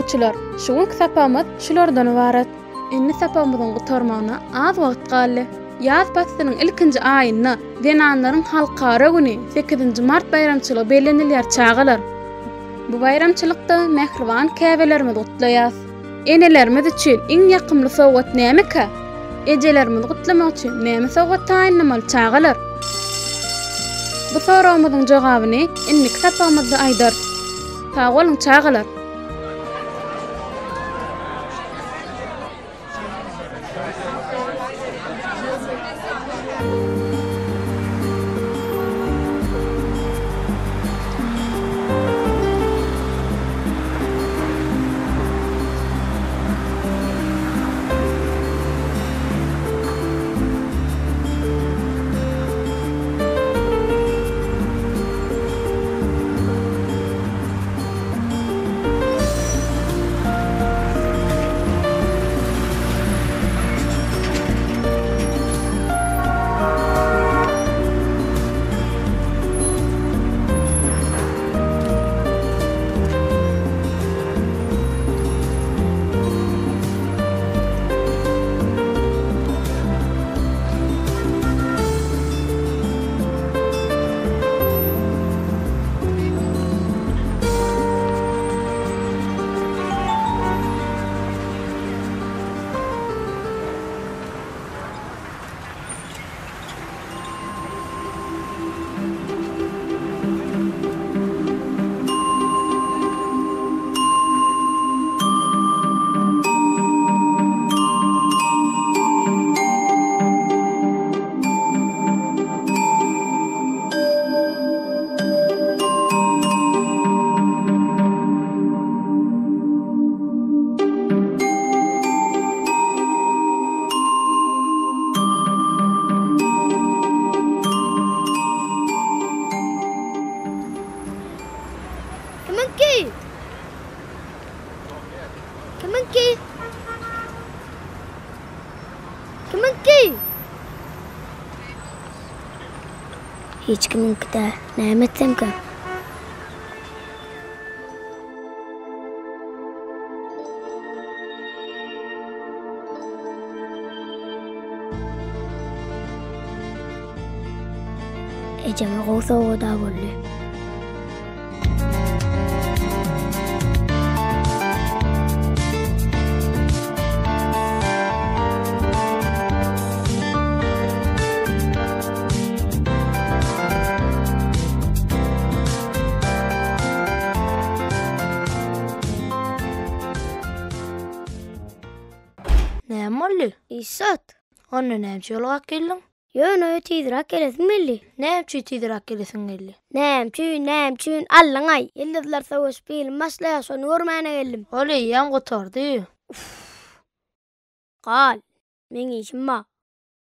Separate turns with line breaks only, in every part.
Dostçylar, şuňky sapamyz şulardan ibaret. Indi sapamyzyň gutarmagyna az wagt galy. Ýaz pastynyň ilkinji aýyna Wenanlaryň halkara güni 8 mart bayramçylygy bellenilýär çagalar. Bu bayramçylykda mehriban käbelerimiz gutlaýar. Enelerimiz üçin iň ýakymly sowgat näme-ka? Ejelerimiz gutlamak üçin näme sowgat taýynlamaly çagalar? Bu sorawymyzyň jogabyny indi sapamyzda aýdar. Sag boluň çagalar.
Hiç kiminki de näme etsemkä? Ejeme goýsa da boldy.
İsat, onu näme ýolga geldiň?
Ýöne tiýdirak gelesin belli.
Näme üçin tiýdirak gelesin geldi?
Näme üçin Allaň aý. Ýyldızlar sowuşyp bilim maslaýa şonu görmäne geldim.
Oly ýan gotardy.
Gal, meň işim bar.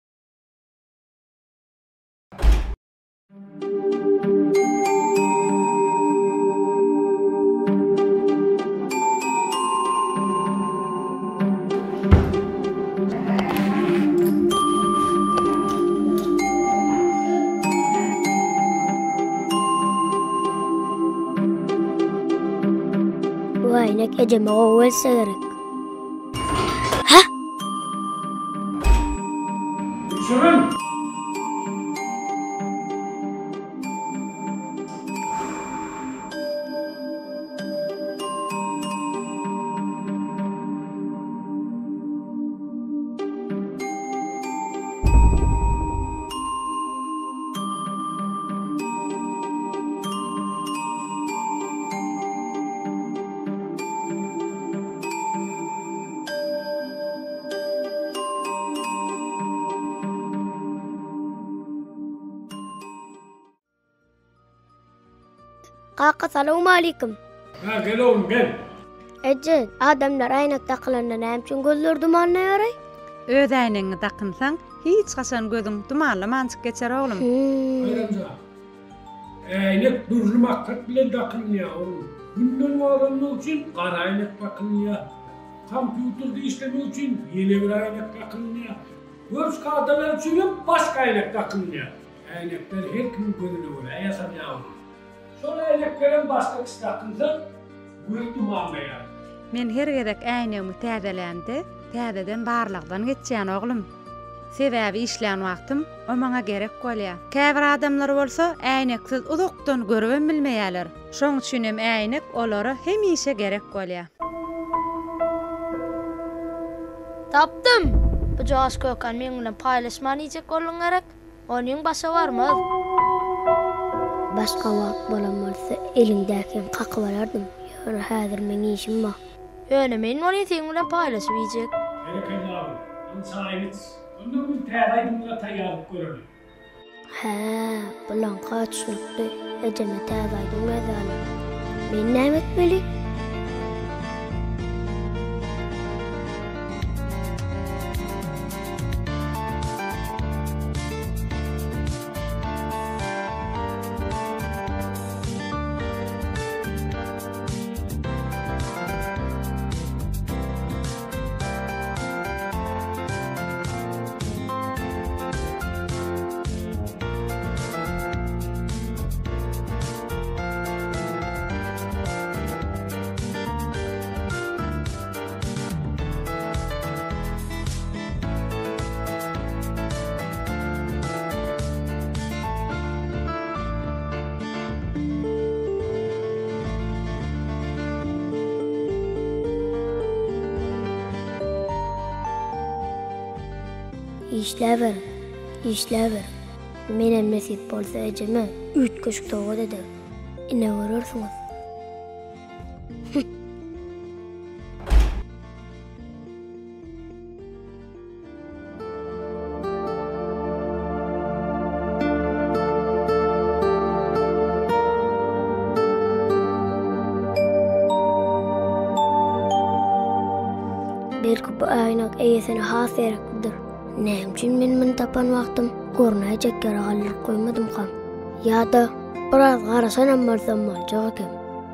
Aynak ejeme gowelsa gerek. Ha?
Şurun!
Kaka salamu alaikum.
Ha gel oğlum gel.
Ece, adamlar aynak takılarına näme üçin gözleri dumanlaýar?
Öz aýnaňy takynsaň, hiç gaçan gözüň dumanlamançyk geçer oglum.
Bayramca. Aynak durulmakta bile takınıyor oğlum. Günden öğrenmek için kara aynak takınıyor. Kompüterde işlemek için yeni bir aynak takınıyor. Göz kağıdalar için başka aynak takınıyor. Aynaklar her kimin gözüne göre yasam yavrum. Sonra aynakların başka kısa takınsa göz dumanlayar.
Men her gerek äýnegimi täzelendi, täzeden barlykdan geçýän oglum. Sebäbi işlän wagtym o maňa gerek bolýar. Käbir adamlar bolsa äýneksiz uzakdan görüp bilmeýärler. Şoň üçin hem äýnek olara hemişe gerek bolýar.
Tapdım. Bu Joş Kökan men bilen paýlaşman ýyjek bolan gerek. Onuň başa barmaz.
Başka wagt bolan bolsa elingdäki qakyp alardım. Ýöne häzir meň işim bar.
Ýöne men onu seň bilen paýlaşyp ýyjek.
Erken abi. Ansayıt. Ondan bu täzäýdimle taýýarlyk göreli.
Ha, bulan gaçnykdy. Ejeme täzäýdim mezaly. Men näme etmeli? İşlever. Menem nesip bolsa ejeme 3 köşk toga dedi. Ine görürsüňiz. Belki bu aynak eýesine has erekdir. Näme üçin men tapan wagtym görnäjek geri galyp goýmadym kam. Ýa-da biraz garaşanam bolsam boljak ekem.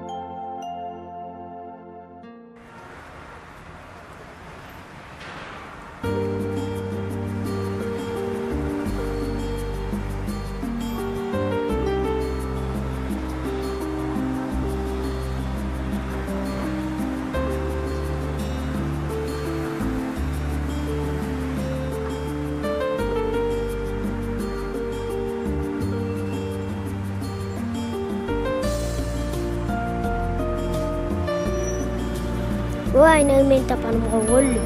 Bu aynagy men tapanymga gollum.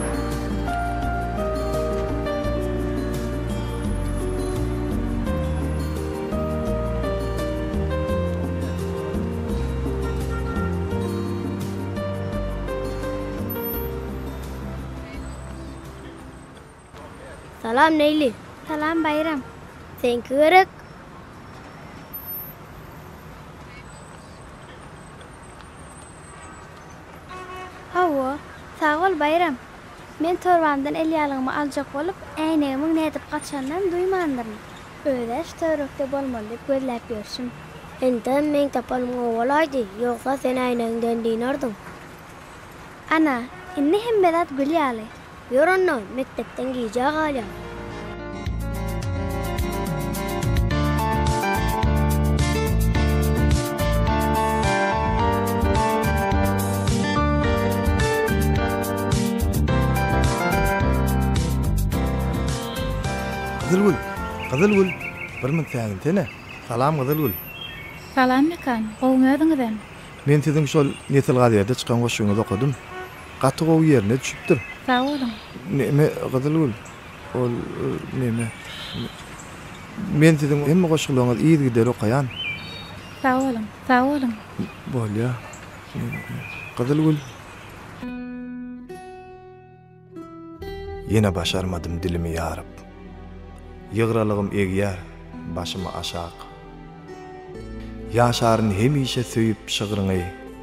Salam Neyli.
Salam Bayram.
Sen gerek?
Hawa, sağ ol Bayram. Men torbandan el ýalygymy aljak bolup, äýnegimi netip gaçandan duýmandyr. Öýleş törükde bolmaly diýip gözläp ýörşüm.
Ende men tapanymga bolardy, ýoksa sen äýnegden diýnardyň.
Ana, inni hem bedat gülýäli.
Ýörenno, mektepden giýjek galy.
Gızılgül, bir min säňin tene. Salam Gızılgül.
Salam mekan, goňňyňyzdan.
Men siziň şol nesil gaziýerde çykan goşuňyzy okudum. Gaty gowy ýerine düşüpdir.
Sağ olun.
Neme Gızılgül? Ol neme? Men siziň hemme goşularyňyz iýi gider okaýan.
Sağ olun.
Bolýa. Gızılgül. Yine başarmadım dilimi yarıp. Yığralığım egýär, başymy aşak. Ýaşaryn hemişe söýüp şygyryňy.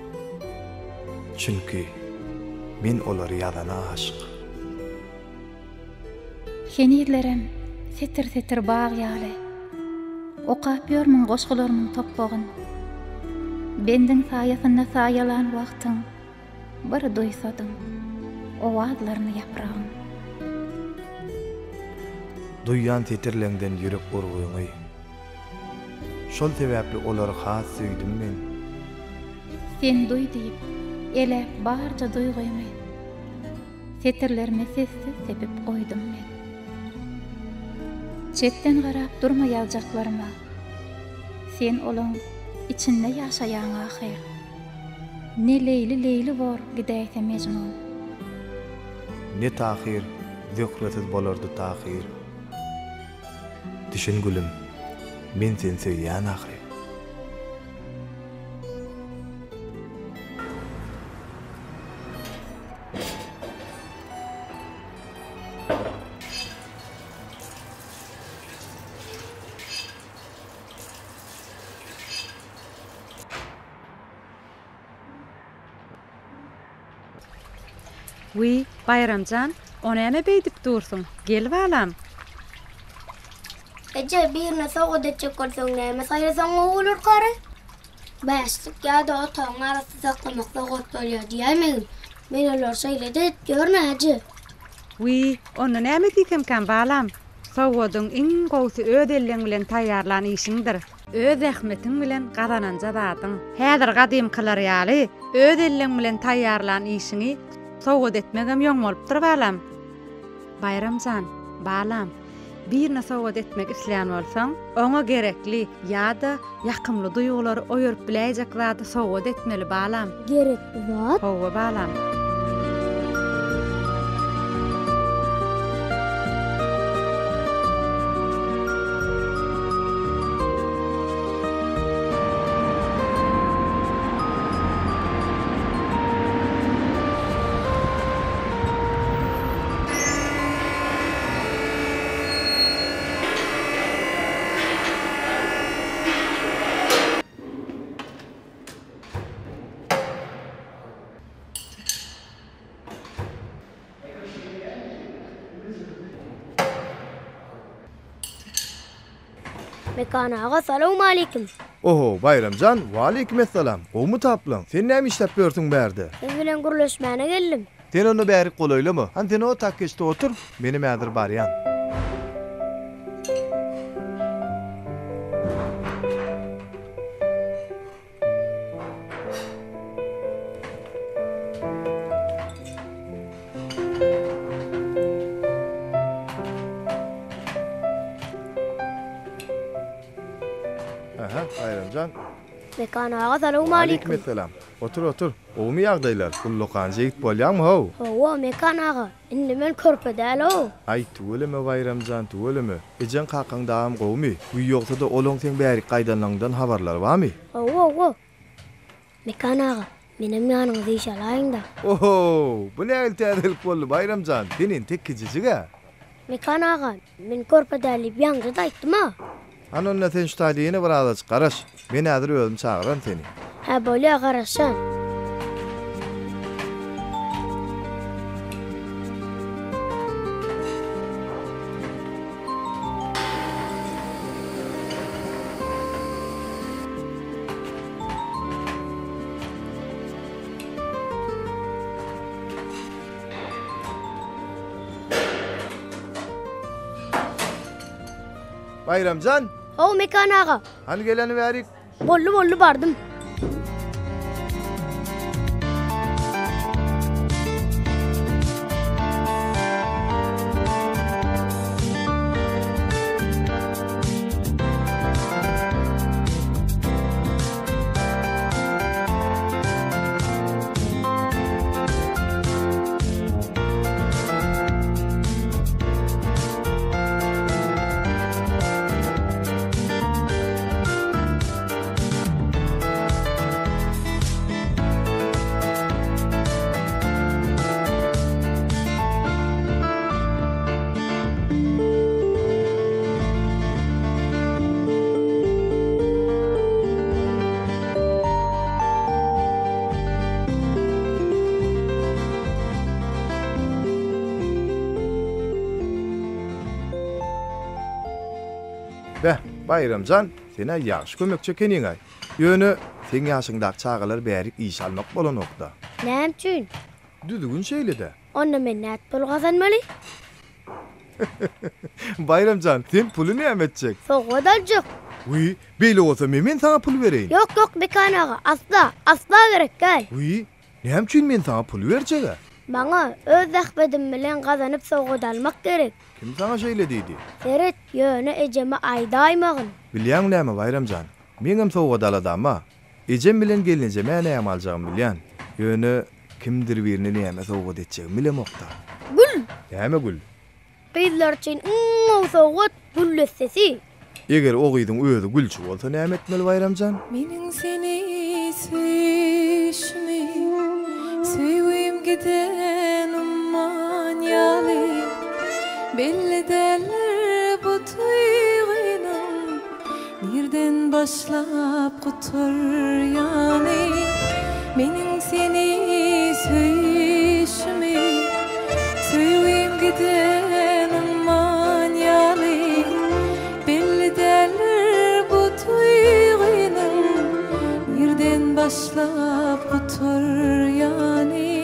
Çünki men olary ýadana aşyk.
Şenirlerim, setir bağ ýaly. Okap ýörmüň goşgularynyň topbagyn. Bendin saýasynda saýalan wagtyň bir duýsadyň, o wadlaryny ýapragyn.
Duýýan tetirlengden ýürek urguýuňy. Şol sebäpli olary has söýdim men.
Sen duý diýip,
ele barca duyguýmy setirlerime sessiz sepip koydum men. Çetten garap durmaýajaklarma. Sen olaň içinde ýaşaýan ahyr. Ne leyli bor gidäýse mejnun.
Ne tahir, zöhretsiz bolardy tahir. Düşün gülüm, men seni söýýän ahir.
Wi, Bayramjan, ona näme beýdip dursun? Gel balam.
Ece birine soğuk edecek olsan näme saýrasaň olur kara? Başlyk ýa-da otaň arasy saklamak soğuk bolýar diýmeň. Men olar şeýle de görnäji.
Wi, ona näme diýkem balam? Sowadyň iň gowsy öz elleň bilen taýýarlan işiňdir. Öz ähmetiň bilen gazananja zadyň. Häzir gadymkylar ýaly, öz elleň bilen taýýarlan işiňi sowgat etmegem ýoň bolupdyr balam. Bayramjan, balam, birine sowgat etmek isleýän bolsaň, oňa gerekli ýa-da ýakymly duýgulary oýurup biläjek zady sowgat etmeli balam.
Gerekli zat?
Howa balam.
Mekanaga salamu aleyküm.
Oho, Bayramjan, wa aleykümselam. Gowmu taplan? Sen näme işläp börtüň bärde?
Siz bilen guruluşmana geldim.
Sen onu bäri golaýlamy? Han sen o takkeçde otur, meni mädir barýan. Aha, Bayramjan.
Mekanaga salamu aleyküm.
Aleykümselam. Otur. Owmy ýagdaýlar? Gullukan jegit bolýarmy haw?
Hawa mekanaga. Indi men körpedäl o.
Ay tuweleme Bayramjan, tuweleme. Ejen kakaň dağım gowmy? Uý ýoksa da olaň sen bäri gaýdanlaňdan habarlar barmy?
Hawa. Mekanaga. Menem ýanyňyza işalaýyn da.
Oho, bu näme täzelik boldy Bayramjan? Senin tekkijisiga.
Mekanaga. Men körpedäli ýaňja daýtdym ha.
Anonna sen şu taýlyny bir az garaş. Men häzir özüm çağıran seni.
Ha bolýar garaşan.
Bayramjan,
Hawa mekanaga.
hani geleni bärik?
Bollu bardım.
Bayramjan, sene ýaşy kömekçi ekeniň. Ýöne sen ýaşyňdaky çağalar bärik iş almak bolan okda.
Näme üçin?
Düzgün şeýle-de.
Onda men nät pul gazanmaly?
Bayramjan, sen puly näme etjek?
Sowgat aljak.
Uy, beýle bolsa men sana pul bereýin.
Yok mekanaga. Asla gerek gäl.
Uy, Näme üçin men sana pul berjega?
Bana öz zahmetim bilen kazanıp sowgat almak gerek.
Kim sana şeýle diýdi?
Seret ýöne ejeme aýda aýmagyn.
Bilýän näme Bayramjan? Meňem sowgat aladama. Ejem bilen gelinje men näme aljagym bilýän. Ýöne kimdir birini näme sowgat etjegim bilemokda.
Gül.
Näme gül?
Kızlar için sowgat gül sesi.
Eger o gyzyň özü gülçü bolsa näme etmeli Bayramjan?
Mening seni süýüşmi, süýüp giden umman ýaly. Belli derler bu tuýgynyň nerden başlap gutur ýany. Mening seni süýüşmi, süýüp giden umman ýaly. Belli derler bu tuýgynyň nerden başlap gutur ýany.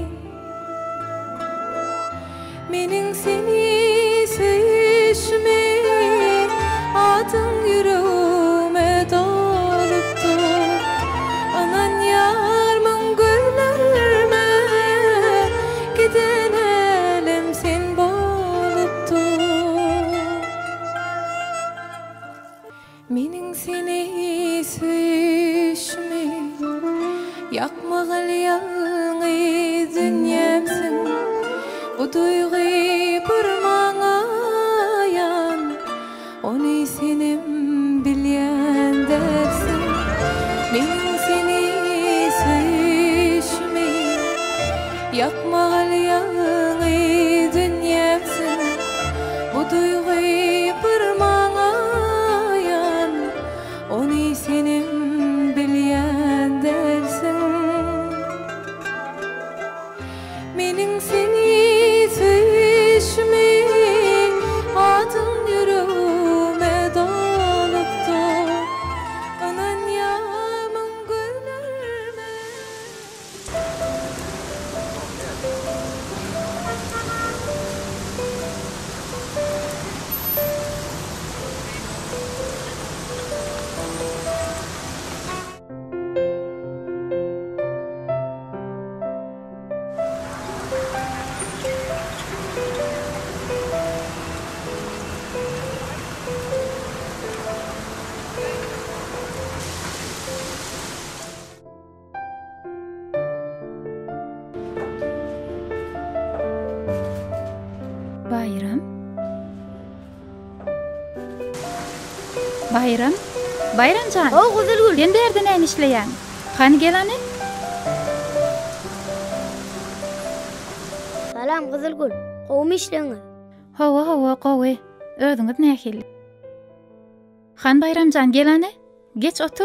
Mening seni süýüşmi, adyň ýüregime dolupdur. Anan ýarmyň gözlerime giden elem sen bolupdur. Mening seni süýüşmi, ýakmagal ýalňy dünýämsiň. Bu duyguy bir maňa ýan, ony senim bilýän dersin. Mening seni süýüşmi, ýakmagal ýalňy dünýämsiň. Bu duyguy bir maňa ýan, ony senim bilýän dersin. Mening seni süýüşmi, adyň ýüregime dolupdur. Anan ýarmyň gözlerime.
Bayram. Bayram. Bayramjan.
O güzel gül.
Ben derden näme işleýän? Hani gelani?
Salam Kızıl Gül. Howmy işleňiz?
Hawa gowy. Özüňiz nähil? Han Bayramjan gelani? Geç otur.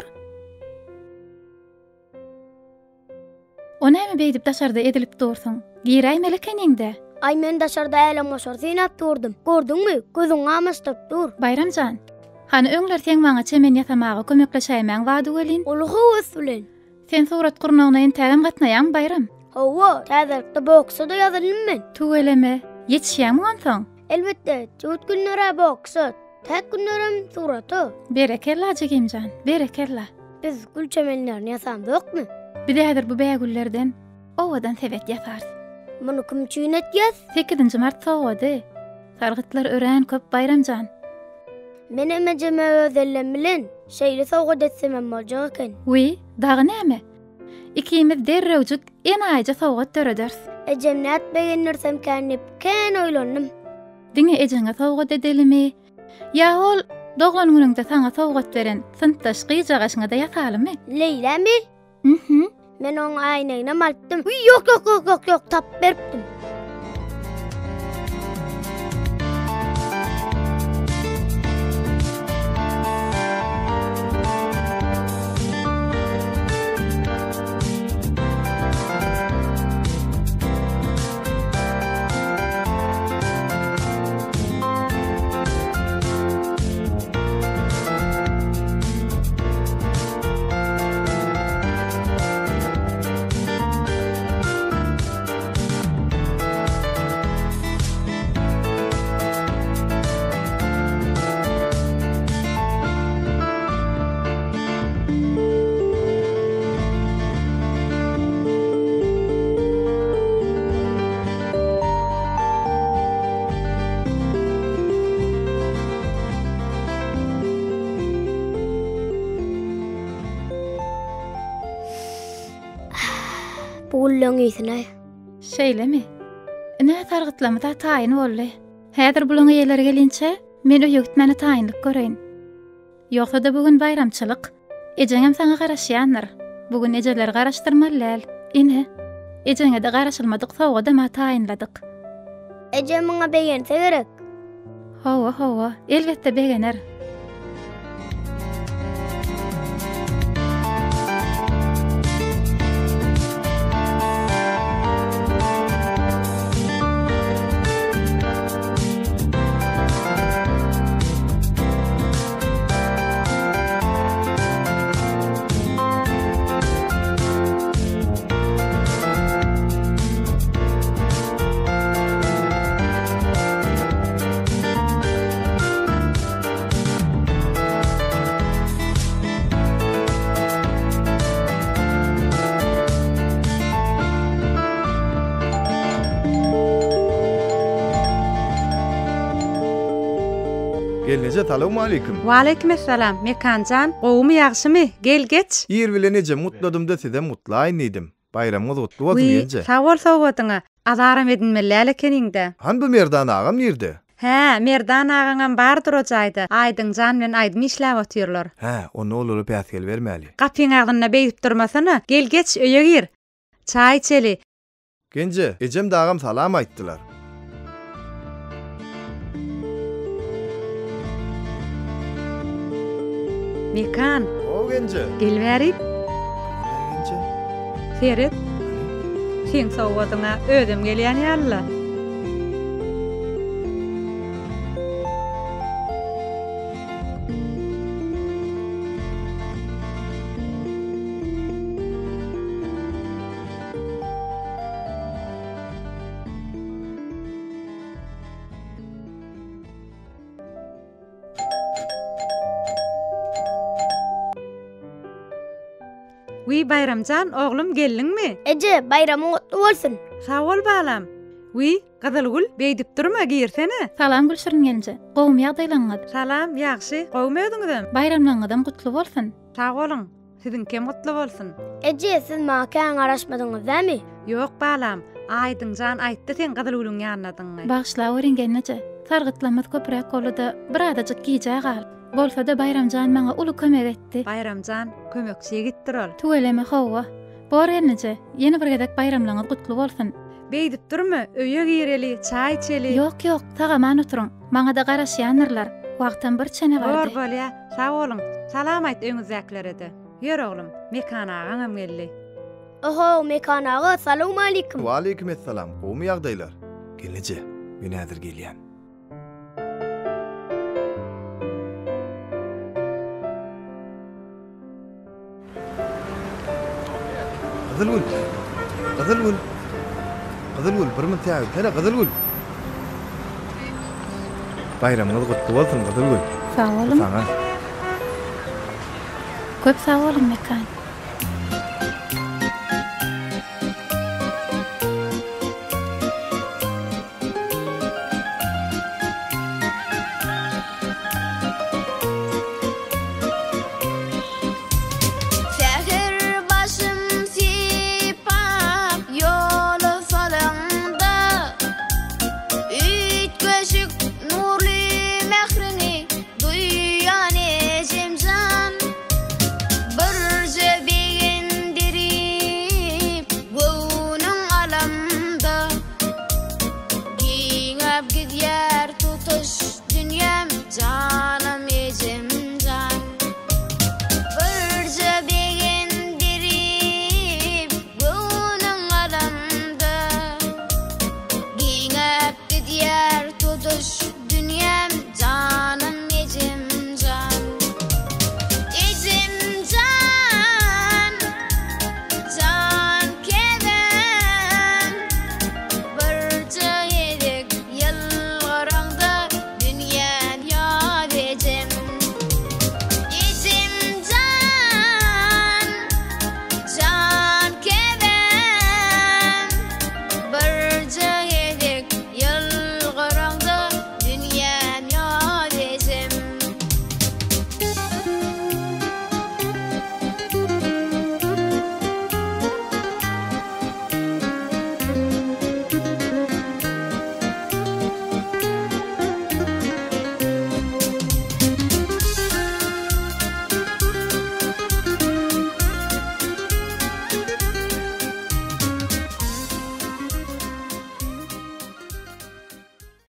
O näme beýdip daşarda edilip dursun? Giräýmeli keninde.
Ay men daşarda elem oşar synap durdum. Gördüňmi? Gözüň amaşdyp dur.
Bayramjan. Hani öňler sen maňa çemen ýatamagy kömekleşäýmäň wady welin.
Ulugy ösülen.
Sen surat gurnagyna entägem gatnaýan Bayram.
Hawa, täzekde boksa da ýazylym men.
Tuweleme. Ýetişýärmi onsoň?
Elbetde, çöwt günlere boksa, tek günlerem suraty.
Berekella Jegimjan, berekella.
Biz gül çemenlerini ýasamdykmy?
Bir häzir bu bägüllerden owadan sebet ýasar.
Muny kim çüýnetýär?
8-nji mart sowady. Sargytlar örän köp Bayramjan.
Men emejeme özellem bilen şeýle sowgat etsem boljak eken.
Wy, dagy näme? Ikimiz derrewjik en aýja sowgat töreders.
Ejem nätbegenlersem känip kän oýlandym.
Diňe ejeňe sowgat edelimi? Ýa ol doglan günüňde saňa sowgat beren syntaş gyjagaşyňa da ýasalymy?
Leýlämi? Men oň aýnagyna maltdym. Ýok, tap beripdim. Bugullöň ýysine.
Şeýlemi? Ine targytlamada taýyn boldy. Häzir bulaň ýerlere gelinçe men öýe gitmeni taýynlyk göreýin. Ýoksa da bugün bayramçylyk. Ejeňem saňa garaşýanlar. Bugün ejeler garaşdyrmalylar. Ine ejeňe de garaşylmadyk sowga da ma taýynladyk.
Ejem maňa begense gerek.
Hawa, elbetde begener.
Gelnece salamu aleykum.
Waleykümselam. Mekanjan, gowumy ýagşymy? Gel geç.
Ýer bilen eje mutladym da size mutlaýyn edim. Bayramyňyz gutly bolsun genje.
Sag bol sowgatyňa. Adaram edinmeläle keningde.
Han bu Merdan agam nerede?
He, Merdan agaňam bardyr o jaýda. Aýdyňjan bilen Aýdym işläp otyrlar.
He, onu olup päsgel bermäli.
Gapyň agdyna beýip durmasana. Gel geç öýe gir. Çaý içeli.
Genje, ejem de agam salam aýtdylar.
Mekan,
O genje.
gel bäri.
Genje.
Ferit. Sen sowgatyňa ödüm gelýän ýaly. Wi Bayramjan, oglum geldiňmi?
Eje, bayramyň gutly bolsun.
Sag bol balam. Wi, Gazalgul, beýdip durma girsene.
Salam gülşürün gelince. Gowum ýagdaýlaňyz.
Salam, ýagşy. Gowumy ödüňizem.
Bayramlaňyzam gutly bolsun.
Sag bolun. Sizin kim mutlu bolsun.
Eje, siz maňa käň garaşmadyňyz dämi?
Ýok balam. Aýdyňjan aýtdy sen Gazalgulun ýanynadyň.
Bagşla örengenneçe. Sargıtlamaz köprek koluda bir adacık giyeceğe gal. Bolsa da Bayramjan maňa uly kömek etdi.
Bayramjan kömekçiye gittir ol.
Tugeleme hawa. Bor gelneçe. Ýene bir gedek bayramlaňyz gutly bolsun.
Beýdip durma, öýe gireli, çaý içeli.
Ýok, tagaman oturuň. Maňa da garaşýanlar. Wagtdan bir çene bardy.
Bor bolýa, sag bolun. Salam aýt öňüzdeklere de. Ýör oglum, Mekan agaňam geldi.
Oho, Mekan aga, salamu aleykum.
Wa aleykümselam. Gowumy ýagdaýlar? Gelnece, men häzir gelýän. Gazalgul, bir min täýip, hene Gazalgul. Bayramyňyz gutly bolsun Gazalgul.
Sag bolun.
Saňa.
Köp sag bolun Mekan.